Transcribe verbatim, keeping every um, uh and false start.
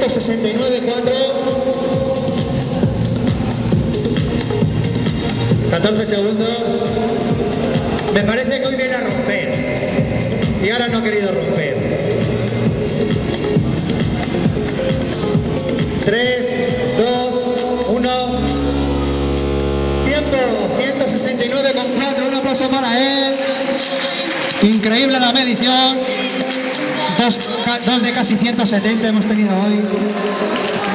ciento sesenta y nueve, cuatro. catorce segundos. Me parece que hoy viene a romper. Y ahora no ha querido romper. tres, dos, uno. Tiempo. ciento sesenta y nueve con cuatro. Un aplauso para él. Increíble la medición. Dos, dos de casi ciento setenta hemos tenido hoy.